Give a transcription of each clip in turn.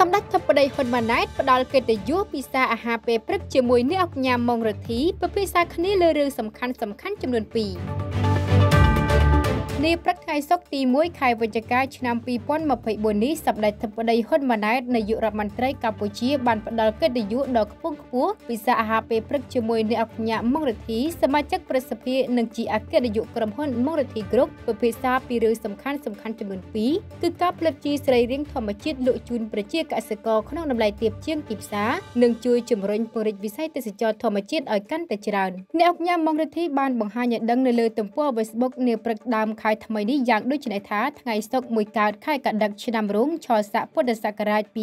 សម្ដេចធិបតីហ៊ុនម៉ាណែតផ្ដល់កិត្តិយសពិសាអាហារពេលព្រឹកជាមួយអ្នកអង្គការម៉ុងរទ្ធីពិភាក្សាគ្នាលើរឿងសំខាន់ៗចំនួន2នាព្រឹកថ្ងៃសុក្រទី1ខែវិច្ឆិកាឆ្នាំ2024នេះសម្ដេចធិបតីហ៊ុនម៉ាណែតនាយករដ្ឋមន្ត្រីកម្ពុជាបានផ្ដល់កិត្តិយសដ៏ខ្ពង់ខ្ពស់ពិសាអាហារពេលព្រឹកជាមួយអ្នកអង្គការម៉ុងរទ្ធីសមាជិកប្រសិទ្ធិនិងជាអគ្គនាយកក្រុមហ៊ុនម៉ុងរទ្ធីក្រុមពិភាក្សាពីរឿងសំខាន់ៗចំនួន2គឺការផលិតជីសរីរាង្គធម្មជាតិលក់ជូនប្រជាកសិករក្នុងតម្លៃទាបជាងទីផ្សារនិងជួយជំរុញពង្រីកវិស័យទេសចរណ៍ធម្មជាតិឲ្យកាន់តែច្រើនអ្នកអង្គការម៉ុងរទ្ធីបានបង្ហាញឲ្យដឹងនៅលើទំព័រ Facebook នាព្រឹកដើមខែថ្មីនេះយ៉ាងដូចនេះថាថ្ងៃសុក្រ1កើតខែកដឹកឆ្នាំរោងឆស័កពុទ្ធសករាជ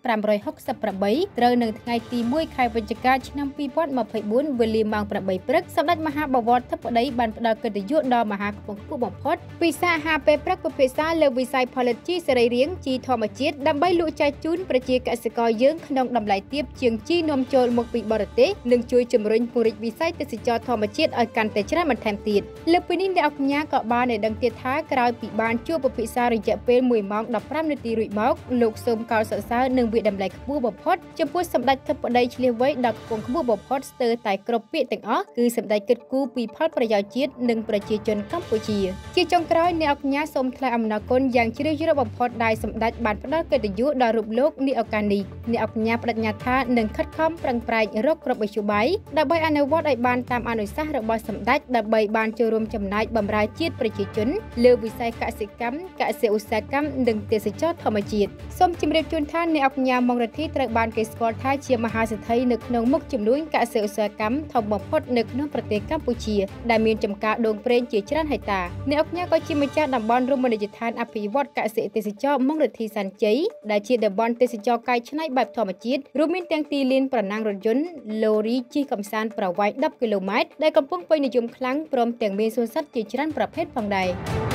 2568ត្រូវនៅថ្ងៃទី1ខែវិច្ឆិកាឆ្នាំ2024វេលាម៉ោង8ព្រឹកសម្ដេចមហាបវរធិបតីបានផ្ដល់កិត្តិយសដ៏មហាខ្ពង់ខ្ពស់បំផុតពិសាអាហារពេលព្រឹកពិភាក្សាលើវិស័យផលិតជីសរីរាង្គជីធម្មជាតិដើម្បីលក់ចែកជូនប្រជាកសិករយើងក្នុងតម្លៃទាបជាងជីនាំចូលមកពីបរទេសនិងជួយជំរុញពង្រីកវិស័យទេសចរណ៍ធម្មជាតិឲ្យកាន់តែច្រើនបន្ថែមទៀតលើពីនេះអ្នកអង្គការក៏បានឲ្យដឹងទៀតថាក្រោយពីបានជួបពិភាក្សារយៈពេល1ម៉ោង15នាទីរួចមកលោកសូមកោតសរសើរនិងវាតម្លៃខ្ពស់បំផុតចំពោះសម្ដេចធិបតីឆ្លៀសវៃដ៏ខ្ពង់ខ្ពស់បំផុតស្ទើរតែគ្រប់ពាក្យទាំងអស់គឺសម្ដេចគិតគូរពីផលប្រយោជន៍ជាតិនិងប្រជាជនកម្ពុជាជាចុងក្រោយអ្នកអង្គការសូមថ្លែងអំណរគុណយ៉ាងជ្រាលជ្រៅបំផុតដែលសម្ដេចបានផ្ដល់កិត្តិយសដល់រូបលោកនាឱកាសនេះអ្នកអង្គការបដិញ្ញាថានឹងខិតខំប្រឹងប្រែងរកគ្រប់មធ្យោបាយដើម្បីអនុវត្តឲ្យបានតាមអនុសាសន៍របស់សម្ដេចដើម្បីបានចូលរួមចំណែកបម្រើជាតិប្រជាជនលើវិស័យកសិកម្មកសិឧស្សាហកម្មនិងទេសចរណ៍ធម្មជាតិសូមជម្រាបជូនថាអ្នកអង្គការម៉ុងរទ្ធីត្រូវបានគេស្គាល់ថាជាមហាសេដ្ឋីនៅក្នុងមុខជំនួញកសិឧស្សាហកម្មធំបំផុតនៅក្នុងប្រទេសកម្ពុជាដែលមានចំការដូងប្រេងជាច្រើនហិកតាអ្នកអង្គការក៏ជាម្ចាស់តំបន់រមណីយដ្ឋានអភិវឌ្ឍកសិទេសចរណ៍ម៉ុងរទ្ធីសែនជ័យដែលជាតំបន់ទេសចរណ៍កែច្នៃបែបធម្មជាតិរួមមានទាំងទីលានប្រណាំងរថយន្តឡូរីជិះកម្សាន្តប្រវែង10គីឡូម៉ែត្រដែលកំពុងពេញនិយមខ្លាំងព្រមទាំងមានសួនសត្វជាច្រើនប្រភេទផងដែរ